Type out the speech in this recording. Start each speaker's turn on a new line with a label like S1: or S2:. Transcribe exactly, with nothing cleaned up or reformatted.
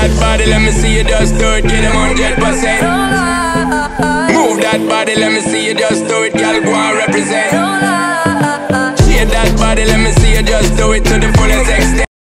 S1: that body, let me see you just do it, get them one hundred percent. Move that body, let me see you just do it, girl, go and represent. Shake that body, let me see you just do it to the